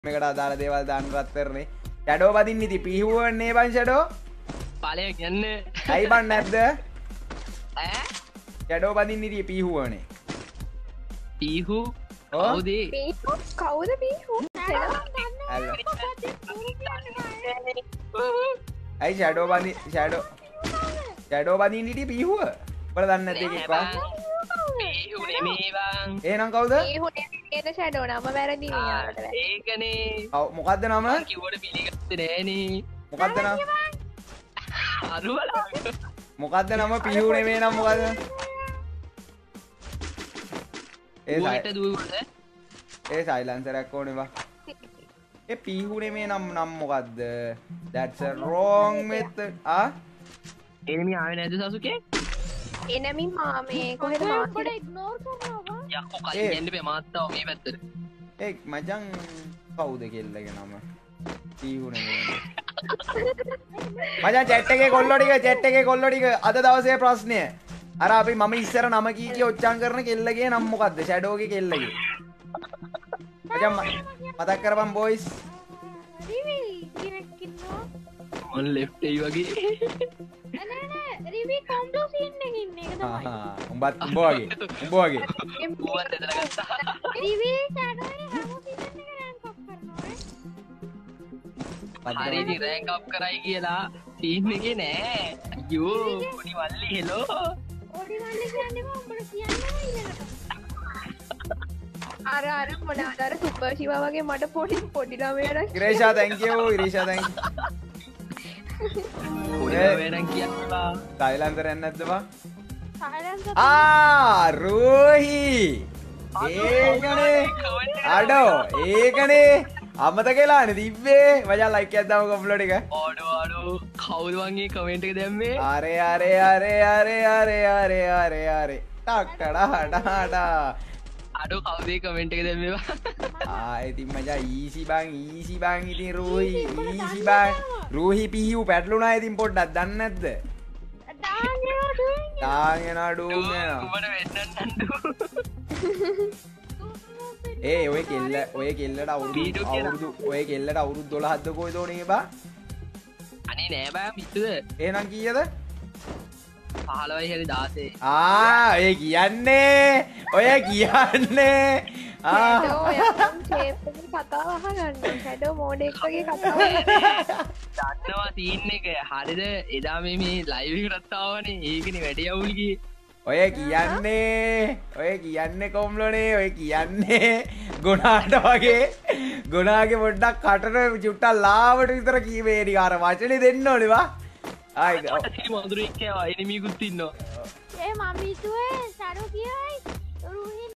මේකට අදාළ දේවල් දාන්න රත් කරන්නේ. ෂැඩෝ බදින්න ඉතින් පිහුවන්නේ බං ෂැඩෝ. ඵලය කියන්නේ. ඇයි බං නැද්ද? ඈ? ෂැඩෝ බදින්න ඉතින් පිහුවනේ. පීහු? කවුද? පීහු? කවුද පීහු? ඇයි ෂැඩෝ බදින්න ඉතින් පිහුව? ඔයාලා දන්නේ නැද්ද ඒකක්වත්? පීහු නෙමෙයි බං. එහෙනම් කවුද? පීහු නෙමෙයි ෂැඩෝ නම වැරදි මෙයාට. ඒකනේ. මොකද්ද නම? කිව්වට පිළිගත්තේ නෑනේ. මොකද්ද නම? අරුවලා. මොකද්ද නම පිහු නෙමෙයි නම් මොකද්ද? ඌට දුවුවද? ඒ සයිලන්සර් එකක් ඕනේ බා. ඒ පිහු නෙමෙයි නම් මොකද්ද? That's a wrong method. එනිමි ආවේ නැද්ද සසුකේ? එනමි මාමේ කොහෙද මාමේ ඉග්නෝර් කරනවා යක්කෝ කලින් යන්න බෑ මාත්තාව මේ පැත්තට. ඒ මචං කවුද කෙල්ලගේ නම? පිහු නෙමෙයි. මචං chat එකේ කොල්ලෝ ටික අද දවසේ ප්‍රශ්නය. අර අපි මම ඉස්සර නම කී ඔච්චම් කරන කෙල්ලගේ නම මොකද්ද? ෂැඩෝගේ කෙල්ලගේ. මචං මතක් කරපන් බොයිස්. රිවි කෙනෙක් ඉන්නවා ඔන් ලෙෆ්ට් ඒ වගේ. නෑ රිවි කොම්බෝ සීන් එකේ ඉන්නේ ඒක තමයි උඹ වගේ. ඌවත් එතන ගත්තා. රිවි ෂැඩෝනේ හැම සීන් එකේ රෑන්ක් අප් කරනවා හරි ඉතින් රෑන්ක් අප් කරයි කියලා සීන් එකේ නෑ. අයියෝ පොඩි මල්ලි හෙලෝ. ඔඩි වන්නේ කියන්නේ උඹට කියන්නේ ඊළඟට අර මොනවාද අර සුපර් ශිවා වගේ මට පොඩි ළමයාට Iresha thank you Iresha thank you. පොඩි වෙනන් කියනවා. සයිලන්සර් යන්නේ නැද්ද බා? සයිලන්ස් රෝහි ඒකනේ අඩෝ ඒකනේ අමතකලානේ තිබ්බේ මචං ලයික් එකක් දාමු කොම්ප්ලෝට් එක. ඕඩෝ කවුද වගේ කමෙන්ට් එක දැම්මේ? අරේ ටක්ටඩා අඩෝ කවුද කමෙන්ට් එක දැම්මේ? ඉතින් මචං ඊසි බං ඉතින් රෝහි පිහිව් පැටලුණා ඉතින් පොඩ්ඩක් දන්නේ නැද්ද? දාගෙන අඩුවෙනවා. උඹට වෙන්නන්න නඩු. ඒ ඔය කෙල්ලට අවුරුදු 12ක්ද කොයිද උනේ බා? අනේ නෑ බෑ පිටුද? එහෙනම් කීයද? 15යි හරි 16. ඔය කියන්නේ කතාව අහගන්න ෂැඩෝ මෝඩෙක් වගේ කතාව දන්නවා සීන් එක හරිද? එදා මේ ලයිව් එකටත් ආවනේ. ඒකනේ වැඩි අවුල් ගියේ. ඔය කියන්නේ කොම්ලෝනේ ඔය කියන්නේ ගුණාට වගේ ගුණාගේ පොඩ්ඩක් කටට චුට්ටක් ලාවට විතර කීවේ ටික අර වචනේ දෙන්න ඕනේ වා. ආයි මధుරේ කියවා එනිමිකුත් ඉන්නවා. ඒ මම හිතුවේ ෂැඩෝ කියයි